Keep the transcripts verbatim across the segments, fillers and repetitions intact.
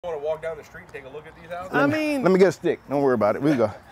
Want to walk down the street and take a look at these houses? I mean, let me get a stick. Don't worry about it. We'll go.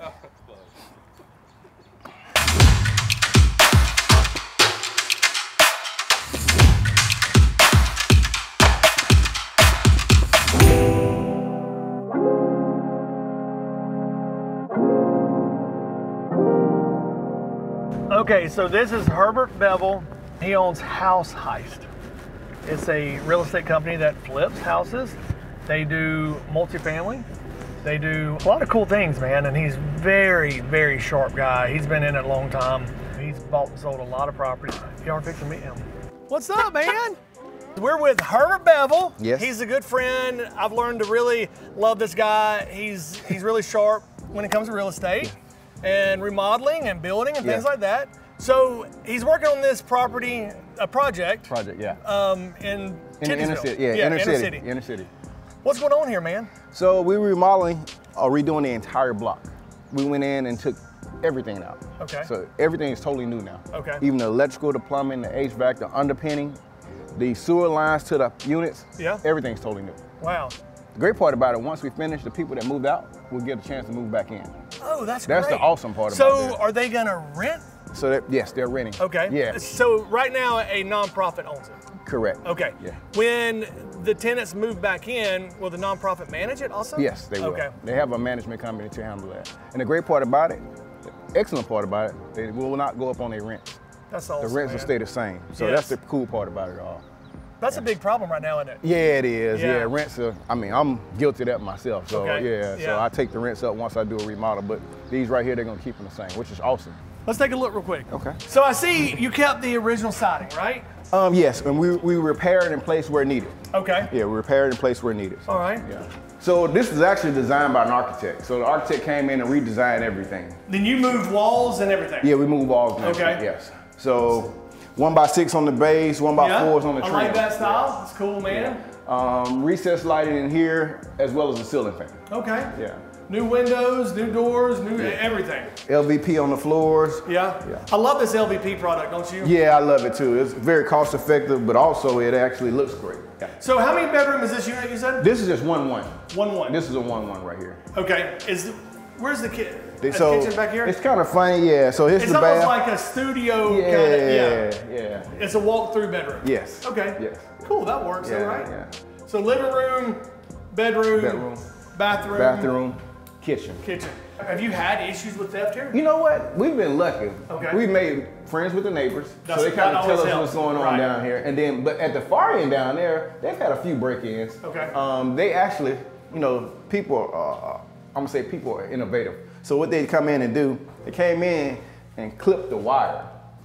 Okay, so this is Herbert Beville. He owns House Heist. It's a real estate company that flips houses. They do multifamily. They do a lot of cool things, man. And he's very, very sharp guy. He's been in it a long time. He's bought and sold a lot of properties. Y'all are fixing to meet him. What's up, man? We're with Herbert Beville. Yes. He's a good friend. I've learned to really love this guy. He's he's really sharp when it comes to real estate and remodeling and building and things Yeah. like that. So he's working on this property, a project. Project, yeah. Um, in In the inner Titusville. city, yeah, yeah inner, inner city, city. inner city. What's going on here, man? So we were remodeling or redoing the entire block. We went in and took everything out. Okay. So everything is totally new now. Okay. Even the electrical, the plumbing, the H V A C, the underpinning, the sewer lines to the units. Yeah. Everything's totally new. Wow. The great part about it, once we finish, the people that moved out will get a chance to move back in. Oh, that's That's great. the awesome part about So this. are they gonna rent? So that, yes, they're renting. Okay. Yeah. So right now a nonprofit owns it. Correct. Okay. Yeah. When the tenants move back in, will the nonprofit manage it also? Yes, they will. Okay. They have a management company to handle that. And the great part about it, the excellent part about it, they will not go up on their rents. That's awesome. The rents man. will stay the same. So Yes. that's the cool part about it all. That's a big problem right now, isn't it? Yeah, it is. Yeah. Yeah, rents are, I mean, I'm guilty of that myself. So Okay. yeah, Yeah. so I take the rents up once I do a remodel, but these right here, they're gonna keep them the same, which is awesome. Let's take a look real quick. Okay. So I see you kept the original siding, right? Um, yes, and we, we repaired in place where needed. Okay. Yeah, we repaired in place where needed. So, All right. Yeah. So this was actually designed by an architect. So the architect came in and redesigned everything. Then you moved walls and everything. Yeah, we moved walls and Okay. everything, yes. So one by six on the base, one by Yeah. fours on the I trim. like that style. It's cool, man. Um, recessed lighting in here, as well as a ceiling fan. Okay. Yeah. New windows, new doors, new everything. L V P on the floors. Yeah? Yeah. I love this L V P product, don't you? Yeah, I love it too. It's very cost effective, but also it actually looks great. Yeah. So how many bedroom is this unit you said? This is just one one. One one. This is a one one right here. Okay. Is where's the ki They- the so kitchen back here? it's kind of funny, yeah. So here's It's the almost bath. like a studio yeah, kind of, yeah. yeah. It's a walk-through bedroom. Yes. Okay. Yes. Cool, that works, Yeah, all right? yeah. So living room, bedroom, Bedroom, bathroom, bathroom, kitchen. kitchen. Have you had issues with theft here? You know what? We've been lucky. Okay. We've made friends with the neighbors, That's- so they kind that of tell us always what's helps. going on Right. down here. And then, but at the far end down there, they've had a few break-ins. Okay. Um, they actually, you know, people are, uh, I'm gonna say people are innovative. So what they come in and do, they came in and clipped the wire.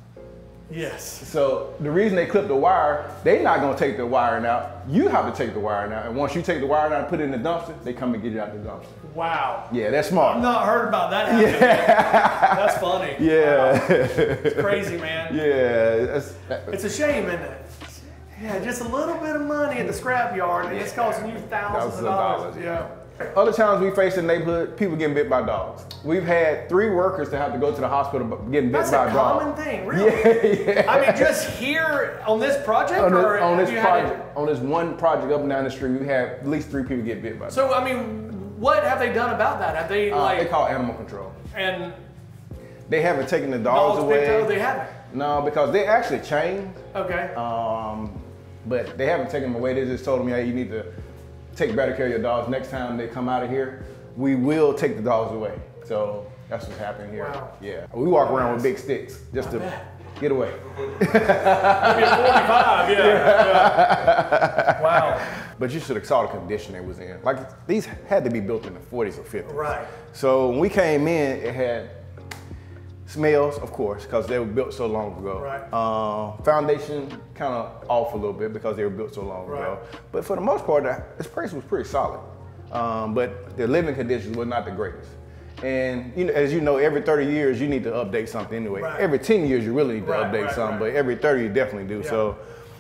Yes. So the reason they clip the wire, they're not gonna take the wiring out. You have to take the wiring out. And once you take the wiring out and put it in the dumpster, they come and get it out the dumpster. Wow. Yeah, that's smart. I've not heard about that happening. Yeah. That's funny. Yeah. Wow. It's crazy, man. Yeah. That's, It's a shame, isn't it? Yeah, just a little bit of money at the scrap yard and it's costing you thousands of dollars. Yeah. Other times we face in the neighborhood, people getting bit by dogs. We've had three workers that have to go to the hospital getting bit That's by a a dog. common thing, really. Yeah, yeah. I mean, just here on this project, on this, or on have this you had project, it- on this one project up and down the street, we had at least three people get bit by dogs. So I mean, what have they done about that? Have they Uh, like they call it animal control. and They haven't taken the dogs, dogs away. picked up? They haven't. No, because they actually chained, Okay. um, but they haven't taken them away. They just told them, hey, you need to take better care of your dogs. Next time they come out of here, we will take the dogs away. So that's what's happening here. Wow. Yeah, we walk around with big sticks just to get away. Maybe a forty-five. Yeah. yeah. Wow. But you should have saw the condition they was in. Like these had to be built in the forties or fifties. Right. So when we came in, it had smells, of course, because they were built so long ago. Right. Uh, foundation kind of off a little bit because they were built so long Right. ago. But for the most part, the- this place was pretty solid. Um, but the living conditions were not the greatest. And you know, as you know, every thirty years you need to update something anyway. Right. Every ten years you really need to Right, update right, something, right. but every thirty you definitely do. Yeah. So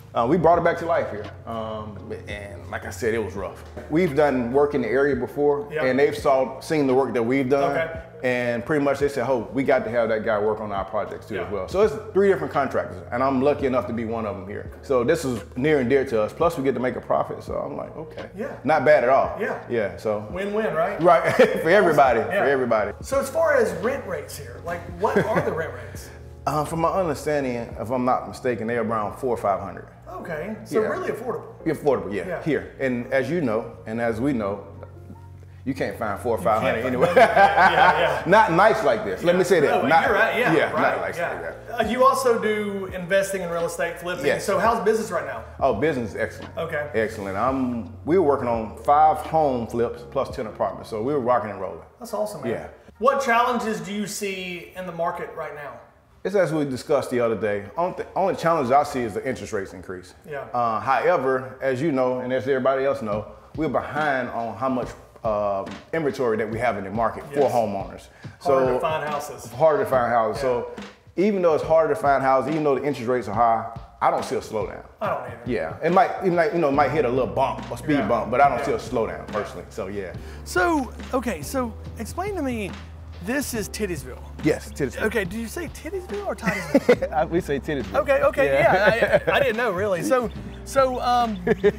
Uh, we brought it back to life here. Um, and like I said, it was rough. We've done work in the area before, yep. and they've saw, seen the work that we've done. Okay. And pretty much they said, oh, we got to have that guy work on our projects too, yeah. as well. So it's three different contractors, and I'm lucky enough to be one of them here. So this is near and dear to us. Plus we get to make a profit. So I'm like, okay. Yeah. Not bad at all. Yeah. Yeah, so. Win-win, right? Right, for everybody, Awesome. Yeah. for everybody. So as far as rent rates here, like what are the rent rates? Uh, from my understanding, if I'm not mistaken, they're around four or five hundred. Okay, so yeah. really affordable. Affordable, yeah, yeah, here. And as you know, and as we know, you can't find four or five hundred anywhere. Yeah, yeah, yeah. Not nice like this. Yeah. Let me say that. No, not, you're right. Yeah, yeah, right. not nice yeah. like that. Uh, you also do investing in real estate, flipping. Yes. So how's business right now? Oh, business is excellent. Okay. Excellent. I'm. We were working on five home flips plus ten apartments, so we were rocking and rolling. That's awesome, man. Yeah. What challenges do you see in the market right now? It's as we discussed the other day. Only, th only challenge I see is the interest rates increase. Yeah. Uh, however, as you know, and as everybody else know, we're behind on how much uh, inventory that we have in the market yes. for homeowners. Harder so, to find houses. Harder to find houses. Yeah. So even though it's harder to find houses, even though the interest rates are high, I don't see a slowdown. I don't either. Yeah, it might, it might, you know, might hit a little bump, a speed yeah. bump, but I don't yeah. see a slowdown personally. So yeah. So okay, so explain to me. This is Titusville. Yes, Titusville. Okay, do you say Titusville or Titusville? We say Titusville. Okay, okay, yeah, yeah I, I didn't know really. So, so um,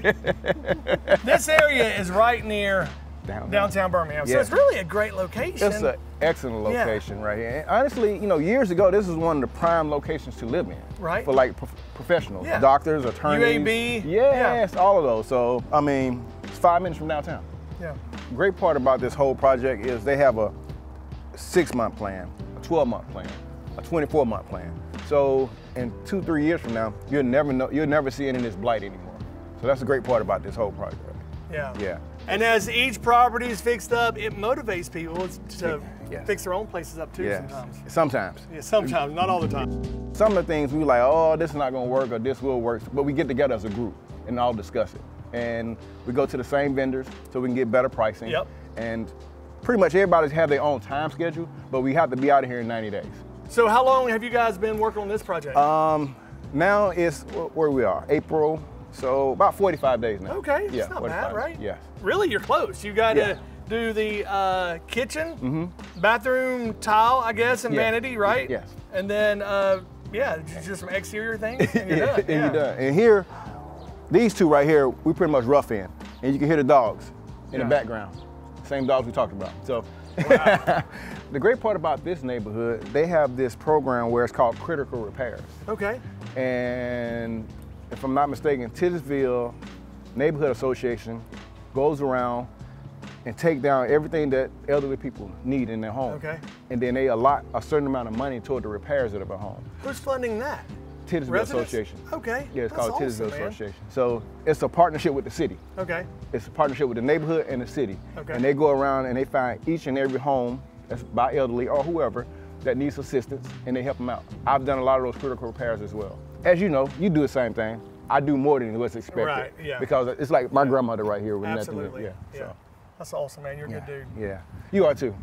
this area is right near downtown, downtown Birmingham. Yeah. So it's really a great location. It's an excellent location yeah. right here. And honestly, you know, years ago, this was one of the prime locations to live in. Right. For like pro professionals, yeah. doctors, attorneys. U A B. Yes, yeah. all of those. So, I mean, it's five minutes from downtown. Yeah. Great part about this whole project is they have a six-month plan, a twelve-month plan, a twenty-four-month plan. So in two, three years from now, you'll never know, you'll never see any of this blight anymore. So that's the great part about this whole project. Yeah. Yeah. And as each property is fixed up, it motivates people to yes. fix their own places up too yes. sometimes. Sometimes. Yeah, sometimes, not all the time. Some of the things we like, oh, this is not gonna work or this will work, but we get together as a group and all discuss it. And we go to the same vendors so we can get better pricing. Yep. And pretty much everybody's have their own time schedule, but we have to be out of here in ninety days. So how long have you guys been working on this project? Um, now it's where we are, April, so about forty-five days now. Okay, it's yeah, not bad, right? Yeah. Really, you're close. You got to yeah. do the uh, kitchen, mm-hmm. bathroom tile, I guess, and yeah. vanity, right? Yes. And then, uh, yeah, just some exterior things, and you're done. and yeah. you're done. And here, these two right here, we pretty much rough in, and you can hear the dogs in yeah. the background. Same dogs we talked about. So, wow. The great part about this neighborhood, they have this program where it's called critical repairs. Okay. And if I'm not mistaken, Titusville Neighborhood Association goes around and take down everything that elderly people need in their home. Okay. And then they allot a certain amount of money toward the repairs of their home. Who's funding that? Titusville Residents? Association. Okay. Yeah, it's That's called awesome, Titusville man. Association. So it's a partnership with the city. Okay. It's a partnership with the neighborhood and the city. Okay. And they go around and they find each and every home that's by elderly or whoever that needs assistance, and they help them out. I've done a lot of those critical repairs as well. As you know, you do the same thing. I do more than what's expected. Right, yeah. Because it's like my grandmother right here with Absolutely. nothing. Yeah. yeah. So. That's awesome, man. You're a Yeah. good dude. Yeah. You are too.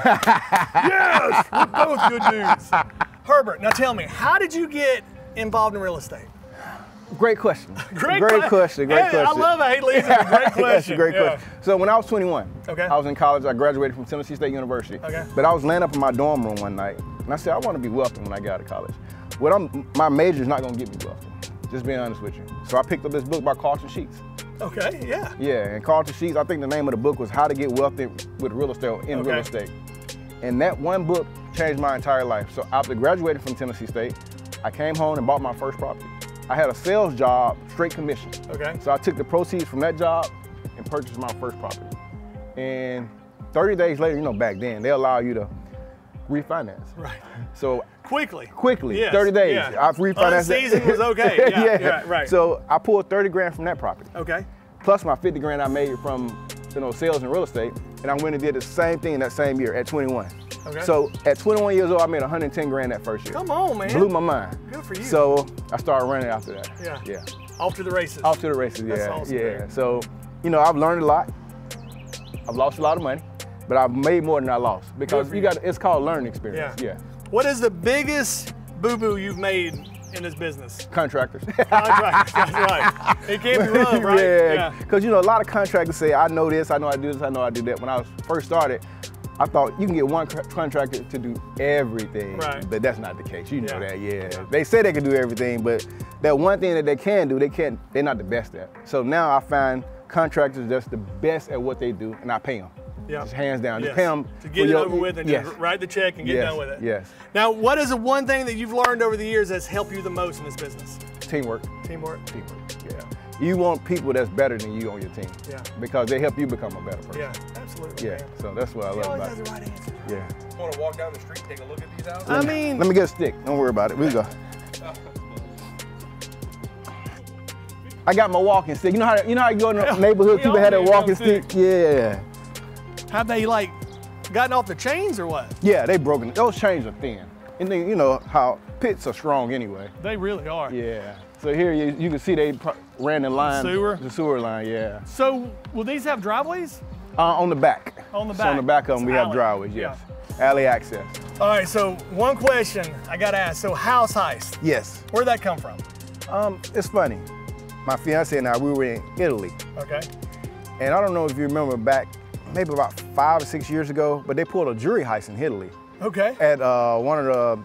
Yes! We're both good dudes. Herbert, now tell me, how did you get involved in real estate? Great question. Great, great que question. Great hey, question. I love it. Hey, Lisa, great question. That's a great yeah. question. So when I was twenty-one, okay. I was in college. I graduated from Tennessee State University. Okay. But I was laying up in my dorm room one night, and I said, I want to be wealthy when I get out of college. What I'm, my major is not going to get me wealthy. Just being honest with you. So I picked up this book by Carlton Sheets. Okay, yeah. Yeah, and Carlton Sheets, I think the name of the book was How to Get Wealthy with Real Estate or in okay. Real Estate. And that one book changed my entire life. So after graduating from Tennessee State, I came home and bought my first property. I had a sales job, straight commission. Okay. So I took the proceeds from that job and purchased my first property. And thirty days later, you know, back then, they allow you to refinance. Right. So quickly. Quickly, yes. thirty days. Yeah. I've refinanced it. Unseasoned was okay. Yeah, yeah. yeah, right. So I pulled thirty grand from that property. Okay. Plus my fifty grand I made from, you know, sales and real estate. And I went and did the same thing that same year at twenty-one. Okay. So at twenty-one years old, I made one hundred ten grand that first year. Come on, man. Blew my mind. Good for you. So I started running after that. Yeah. Yeah. Off to the races. Off to the races, yeah. That's awesome, yeah. man. So, you know, I've learned a lot. I've lost a lot of money, but I've made more than I lost because you, you. got it's called learning experience. Yeah. yeah. What is the biggest boo-boo you've made in this business? Contractors. Contractors, that's right. It can't be rough, right? Yeah, because yeah. you know, a lot of contractors say, I know this, I know I do this, I know I do that. When I was first started, I thought you can get one contractor to do everything, right. but that's not the case. You know yeah. that, yeah. yeah. They say they can do everything, but that one thing that they can do, they can't. They're not the best at. So now I find contractors that's the best at what they do, and I pay them. Yeah. Just hands down. Yes. Just pay them to get it your, over with and yes. just write the check and get yes. done with it. Yes. Now, what is the one thing that you've learned over the years that's helped you the most in this business? Teamwork. Teamwork. Teamwork. Yeah. You want people that's better than you on your team. Yeah. Because they help you become a better person. Yeah, absolutely. Yeah. Man. So that's what I love about it. He always has the right answer. Yeah. You want to walk down the street and take a look at these houses? I mean, let me get a stick. Don't worry about it. We'll go. I got my walking stick. You know how you know how you go in the neighborhood, people had a walking stick? Yeah. Have they like gotten off the chains or what? Yeah, they broken. Those chains are thin. And then you know how pits are strong anyway. They really are. Yeah. So here you, you can see they ran the line. The sewer? The sewer line, yeah. So will these have driveways? Uh, on the back. On the back. So on the back of them, it's we alley. have driveways, yes. Yeah. Alley access. All right, so one question I gotta ask. So house heist. Yes. Where'd that come from? Um, it's funny. My fiance and I, we were in Italy. Okay. And I don't know if you remember back, maybe about five or six years ago, but they pulled a jury heist in Italy. Okay. At uh, one of the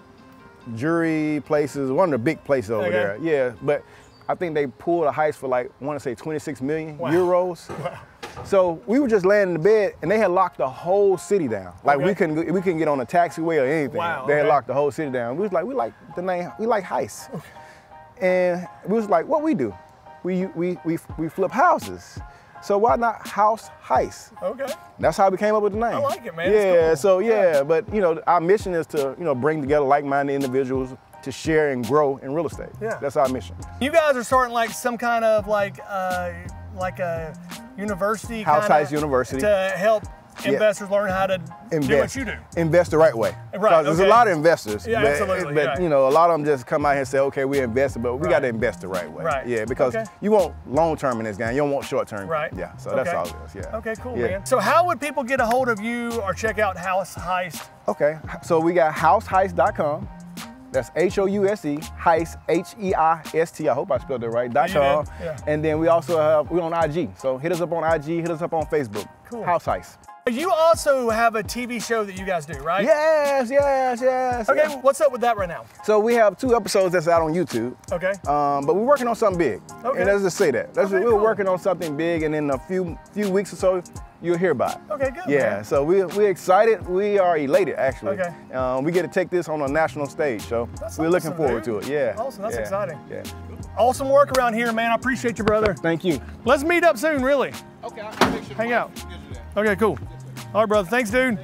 jury places, one of the big places over okay. there. Yeah, but I think they pulled a heist for like, I want to say twenty-six million wow. euros. Wow. So we were just laying in the bed and they had locked the whole city down. Like okay. we couldn't we couldn't get on a taxiway or anything. Wow, they had okay. locked the whole city down. We was like, we like the name, we like heists. Okay. And we was like, what we do? We, we, we, we flip houses. So why not house heist? Okay. That's how we came up with the name. I like it, man. Yeah, cool. so yeah, yeah, but you know, our mission is to, you know, bring together like-minded individuals to share and grow in real estate. Yeah. That's our mission. You guys are starting like some kind of like, uh, like a university House kinda heist university. to help Yeah. investors learn how to Invest. do what you do. Invest the right way. Right, Because there's okay. a lot of investors. Yeah, but, absolutely, But yeah. you know, a lot of them just come out here and say, okay, we invested, but we Right. got to invest the right way. Right. Yeah, because Okay. you want long term in this game. You don't want short term. Right. Yeah. So Okay. that's all it is. Yeah. Okay, cool, yeah. man. So how would people get a hold of you or check out House Heist? Okay. So we got house heist dot com. That's H O U S E, heist, H E I S T, I hope I spelled it right, dot You com. did, yeah. And then we also have, we're on I G. So hit us up on I G, hit us up on Facebook. Cool. House Heist. You also have a T V show that you guys do, right? Yes, yes, yes. Okay, yes. what's up with that right now? So we have two episodes that's out on YouTube. Okay. Um, but we're working on something big. Okay. And let's just say that. Let's, Okay, we're cool. working on something big, and in a few few weeks or so, you'll hear about it. Okay, good. Yeah, man. so we're, we're excited. We are elated, actually. Okay. Um, we get to take this on a national stage, so That's we're looking awesome, forward dude. to it. Yeah. Awesome, that's yeah. exciting. Yeah. Awesome work around here, man. I appreciate you, brother. Thank you. Let's meet up soon, really. Okay, I'll make sure. Hang out. Okay, cool. All right, brother. Thanks, dude.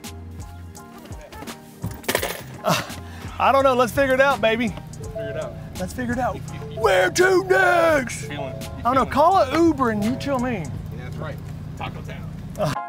Uh, I don't know. Let's figure it out, baby. Let's figure it out. Let's figure it out. Where to next? Feeling, I don't know. Call an Uber and you tell me. yeah, that's right. Taco Town.